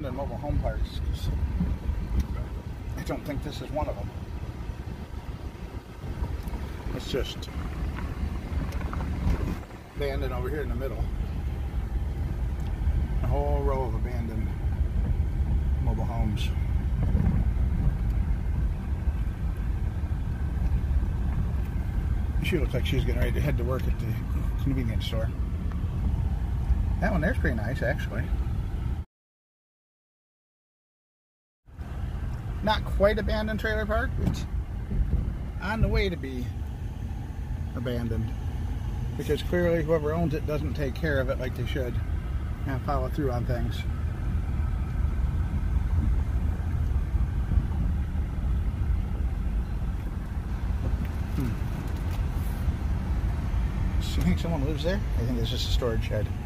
And mobile home parks. I don't think this is one of them. It's just abandoned over here in the middle. A whole row of abandoned mobile homes. She looks like she's getting ready to head to work at the convenience store. That one there's pretty nice, actually. Not quite abandoned trailer park, but on the way to be abandoned. Because clearly whoever owns it doesn't take care of it like they should and follow through on things. So you think someone lives there? I think it's just a storage shed.